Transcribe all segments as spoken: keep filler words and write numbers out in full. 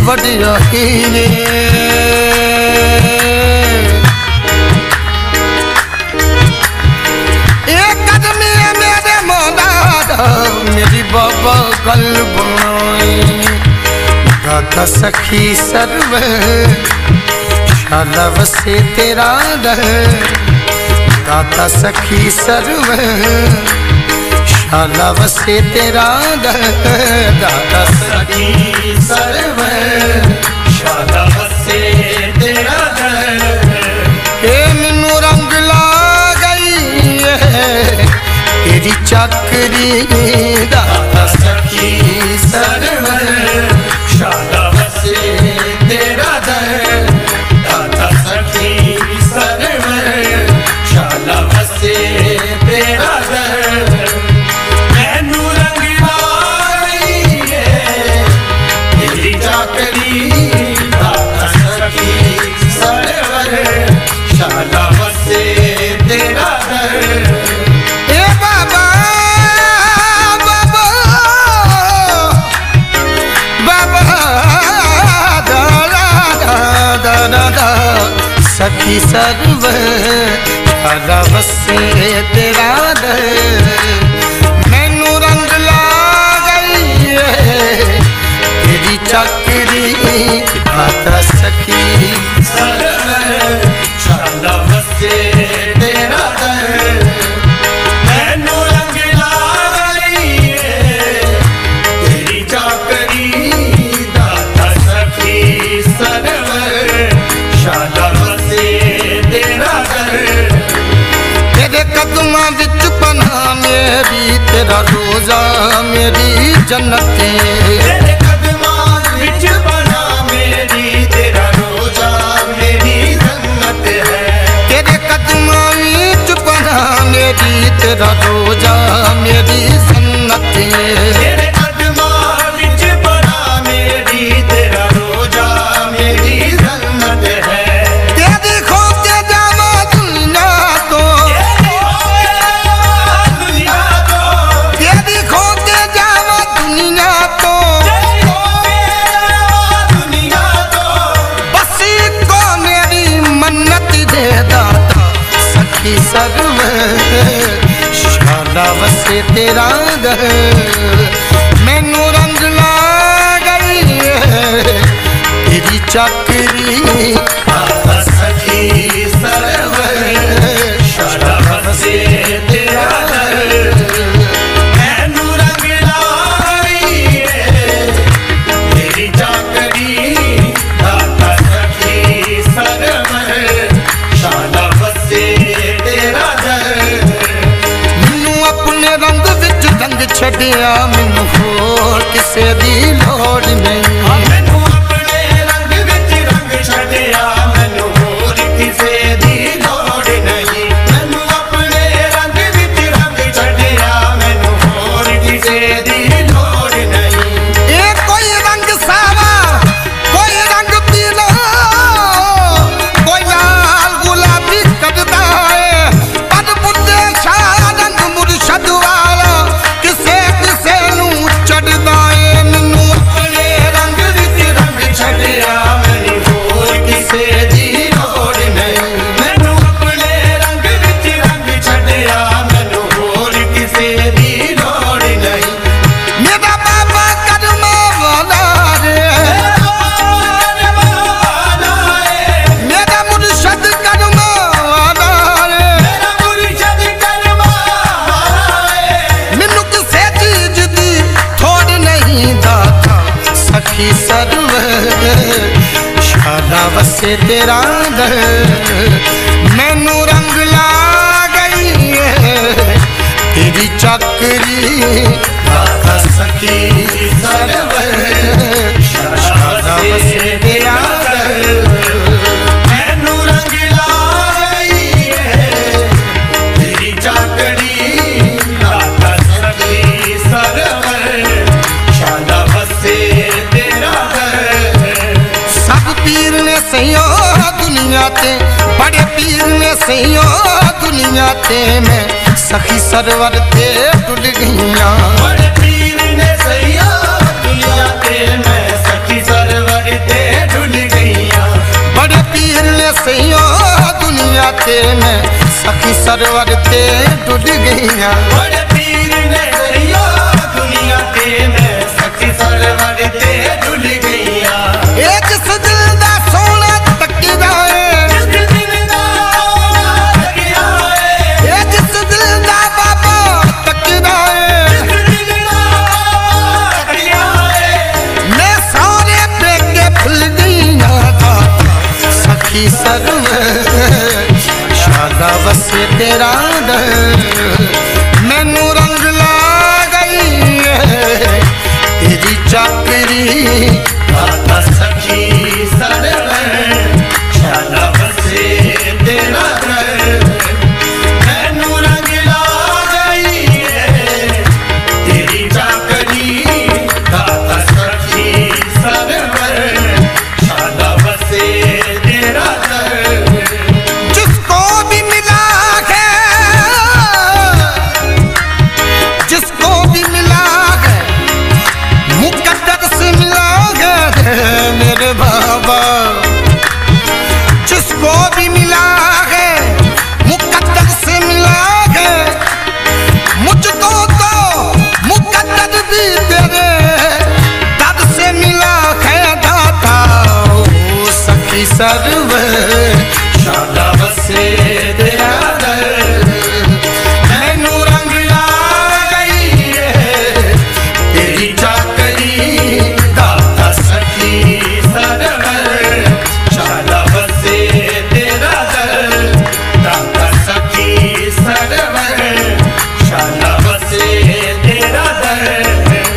वडियाई रे एक कदमी मेरे मौला मेरी बाबा गल बनाई गाता सखी सर्व शाला वसे तेरा दर गाता सखी सर्व शाला वसे तेरा दर गाता सखी सर्व शाला वसे तेरा दर ए मैनू रंग ला गई तेरी चाकरी गाता सखी सर्व शाला वसे तेरा दर गाता सखी सर्व शाला वसे तेरा दर मैनू रंग लाई तेरी चाकरी गाता सखी सर्व शाला वसे तेरा दर ए बाबा बाबा बाबा दा दा दा दा सखी सर्व शाला वसे तेरा दर मैनू रंग ला गई तेरी चाकरी गाता सखी सर्व शाला वसे तेरा दर मैनू रंग लाई तेरी चाकरी गाता सखी सर्व शाला वसे तेरा दर तेरे कदमां विच पनाह मेरी तेरा रोजा मेरी जन्नते तेरे कदमां विच पनाह मेरी तेरा रोजा मेरी जन्नत है तेरे कदमां विच पनाह मेरी तेरा रोजा मेरी जन्नते तेरे कदमां विच पनाह मेरी तेरा रोजा मेरी जन्नत है तेरी खोते जावा दुनिया तो दुनिया तो तेरी खोते जावा दुनिया तो दुनिया तो बस को मेरी मन्नत दे दाता सखी सर्व शाला वसे तेरा घर मैनू रंग ला गई तेरी चाकरी गाता सखी सर्व शाला वसे तेरा दर मैनू रंग लाई तेरी चाकरी गाता सखी सर्व शाला वसे तेरा दर मैनू अपने रंग विच रंग छड़िया मैनू होर किसे दी लोड़ नहीं मैनू अपने रंग विच रंग छड़िया मैनू होर किसे दी लोड़ नहीं मैनू अपने रंग विच रंग छड़िया मैनू होर किसे दी लोड़ नहीं ए कोई रंग सावा कोई रंग पीला कोई लाल गुलाबी करदा है पर बुद्धे शाह रंग मुर्शद वाला किसे किसे नू चढ़दा है मैनू अपने रंग विच रंग छड़िया मैनू होर किसे दी लोड़ नहीं मैनू अपने रंग विच रंग छड़िया मैनू होर किसे दी लोड़ नहीं मेरा बाबा कदमा वाला रे मेरा मुर्शद कदमा वाला रे मैनू किसे चीज दी थोड़ नहीं दाता सखी सर्व शाला वसे तेरा दर मैनू रंग ला गई तेरी चाकरी गाता सखी सर्व शाला वसे तेरा दर मैनू रंग लाई तेरी चाकरी गाता सखी सर्व शाला वसे तेरा दर सब पीर ने सही दुनिया ते बड़े पीर ने सही दुनिया ते मैं सखी सरवर ते टुट गईया बड़े पीर ने सही दुनिया ते मैं सखी सरवर सैयो दुनिया ते मैं सखी सरवर ते डुल गईया बड़े पीर ने सैयो दुनिया ते मैं सखी सरवर ते डुल गईया ए जिस दिल दा सोना तकदा है जिस दिल दा तकदा है ए जिस दिल दा बाबा तकदा है जिस दिल दा तकदा है मैं सारे पेके भूल गईया सखी सरवर शाला बसे तेरा मैनू रंग ला गई है तेरी चाकरी दाता सखी सरवर शाला बसे तेरा दर मैनू रंग ला गई है तेरी चाकरी दाता सखी सरवर शाला बसे तेरा दर जिसको भी मिला है जिसको भी मिला है मुकद्दर से मिला है मेरे बाबा जिसको भी मिला है मुकद्दर से मिला है मुझको तो मुकद्दर भी तेरे दर से मिला है दाता ओ सखी सरवर शाला बसे तेरा दर मैनू रंग ला गई है तेरी चाकरी दाता सखी सरवर शाला बसे तेरा दर दाता सखी सरवर शाला बसे तेरा दर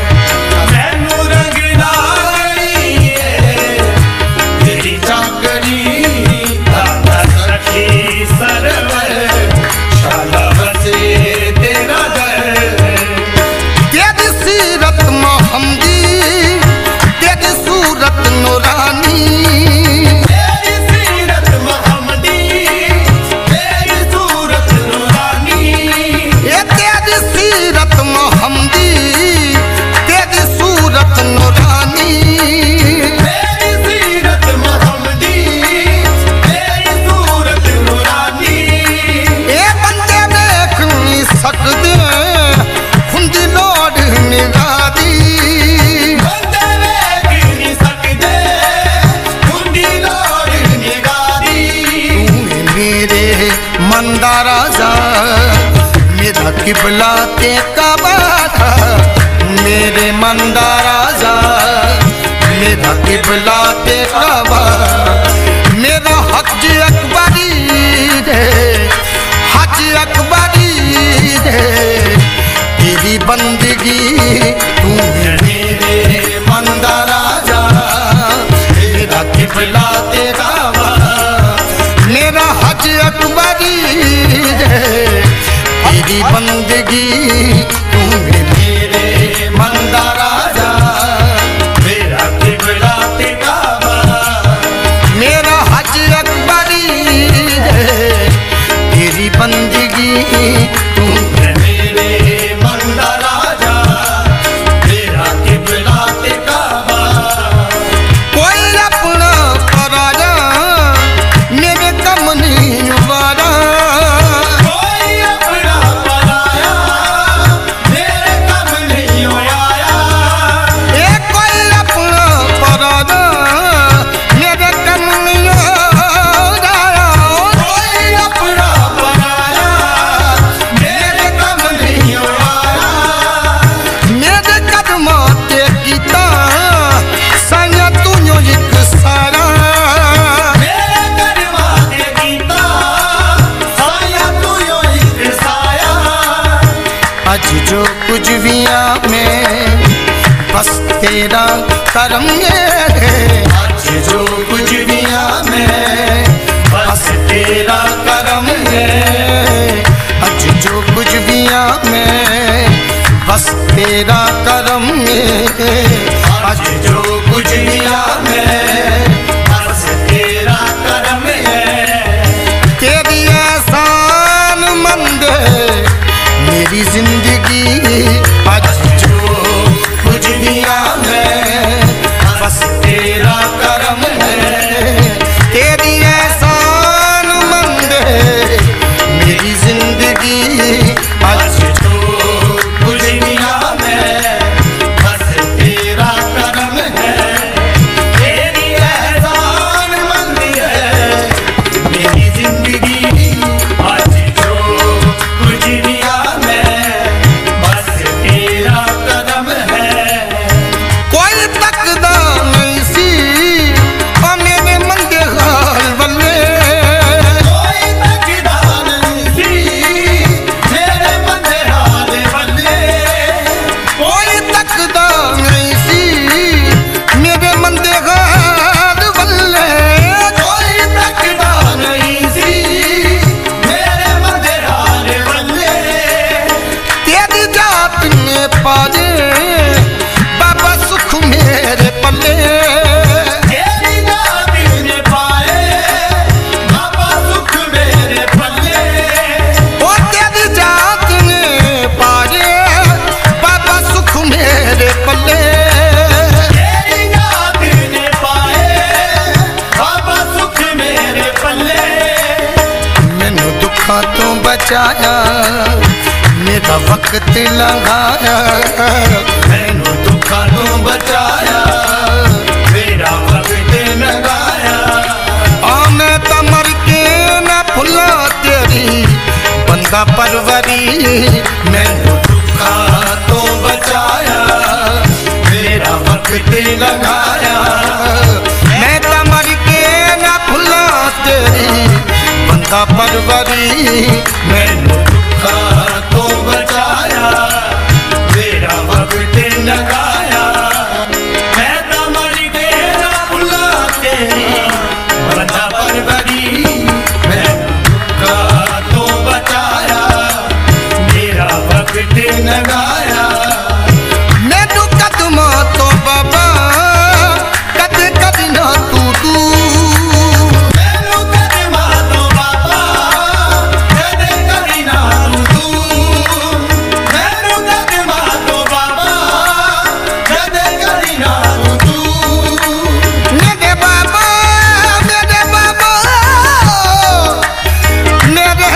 मैनू रंग ला गई है तेरी चाकरी दाता सखी सरवर शाला बसे तेरा दर तेरी सीरत मोहम्मदी तेरी सूरत नूरानी तेरी सीरत मोहम्मदी तेरी सूरत नूरानी ये तेरी सीरत मोहम्मदी तेरी सूरत नूरानी तेरी सीरत मोहम्मदी तेरी सूरत नूरानी ये बंदे देख नहीं सकते खुंदी लोड निगादी बंदे वेख नहीं सकदे हुंदी लोड़ निगादी तू मेरे मंदा राजा मेरा किबला ते काबा था मेरे मंदा राजा मेरा किबला ते काबा मेरा हज अकबरी दे हज अकबरी दे तेरी बंदगी तू मेरे मंदा राजा मेरा किबला तेरा मेरा हज अकबरी दे तेरी बंदगी तू मेरे मंदा राजा मेरा किबला तेरा मेरा हज अकबरी दे तेरी बंदगी तू मेरे मंदा राजा मेरा किबला तेरा कोई अपना पराया मेरे कम नहीं वारा कोई अपना पराया मेरे कम नहीं आया ए कोई अपना पराया मेरे कम नहीं वारा कोई अपना पराया मेरे कम नहीं आया मेरे कदमां ते कीता साया तूं एक सारा मेरे करवा दे गीता साया तू यो एक साया अज जो कुछ भी आ मैं बस तेरा करम है आज जो कुछ भी आ मैं बस तेरा करम है अज जो कुछ भी आ मैं बस तेरा करम है आज जो कुछ भी आ मैं बस तेरा करम है तेरी एहसान मंद मेरी जिंदगी आज जो कुछ भी आ मैं बस तेरा करम है तेरी एहसान जिंदगी आज तो दुनिया में बस तेरा करम है, तेरी एहसान मंदी है मेरी जिंदगी। आज तो दुनिया में बस तेरा करम है। कोई तकदा नहीं सी ओ मेरे मंदे हाल बल्ले, कोई तकदा नहीं सी मेरे मंदे हाल बल्ले, कोई तकदा नहीं सी मेरे मंदे हाल बल्ले। कोई तकदा नहीं सी मेरे मंदे हाल बल्ले। तेरी जात ने पाजे बाबा सुख मेरे पल्ले, तेरी जात ने पाए बाबा सुख मेरे पल्ले। ओ तेरी जात ने पाजे बाबा सुख मेरे पल्ले। तेरी जात ने पाए बाबा सुख मेरे पल्ले। मैनू दुखा तो बचाया मेरा वक्त लगाया, मैनू दुखा तो बचाया मेरा वक्त लगाया। आ मैं तो मर के न भुला तेरी बंदा परवरी। मैनू दुखा तो बचाया मेरा वक्त लगाया। मैं तो मर के न भुला तेरी बंदा परवरी। मैनू दुखा तो बचाया मेरा वक्त लगाया। मैं तो मर के ना भुला तेरी बंदा परवरी। मैनू दुखा तो बचाया मेरा वक्त लगाया। मैनू कदमा तो बाबा कद कद ना तू दूर। मैनू कदमा तो बाबा कदे कदी ना तू दूर। मैनू कदमा तो बाबा कदे कदी ना तू दूर। मेरे बाबा मेरे बाबा मेरे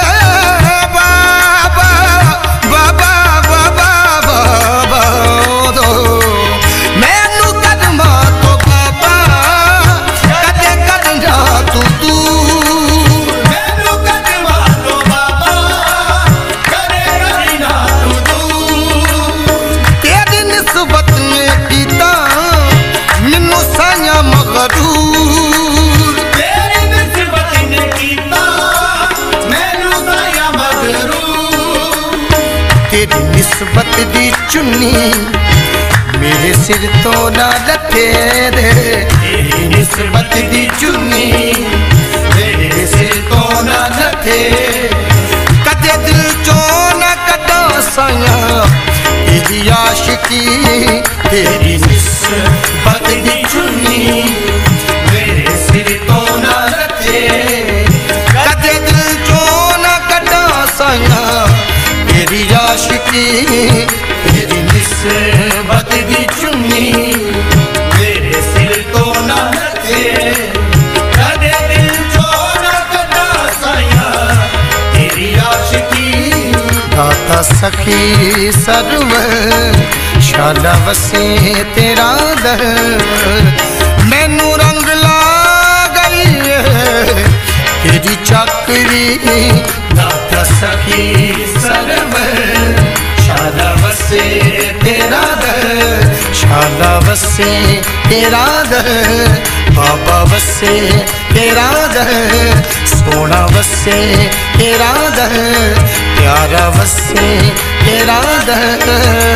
बाबा बाबा बाबा बाबा दो मैनू कदमा तो बाबा कदे कद जा तू दूर। मैनू कदमा तो बाबा कदे कदी ना तू दूर। तेरी निस्बत में कीता मैनू साया मगरूर। तेरी निस्बत ने कीता मैनू साया मगरूर। तेरी निस्बत दी चुन्नी मेरे सिर तो ना रखे दे। तेरी निस्बत दी चुन्नी मेरे सिर तो ना रखे। कदे दिल चो न कटा साया तेरी आशिकी। तेरी निस्बत दी चुन्नी मेरे सिर तो ना रखे। कदे दिल चो न कटा साया तेरी आशिकी। तेरी निस्बत दी चुन्नी मेरे सिर तो ना रखे। कदे दिल चो ना कटा साया तेरी आशिकी। दाता सखी सर्व शाला वसे तेरा दर। मैनू रंग ला गई है तेरी चाकरी। दाता सखी सर्व शाला वसे तेरा दर। शाला वसे तेरा दर बाबा वसे तेरा दर। सोना वसे तेरा दर प्यारा वसे तेरा दर।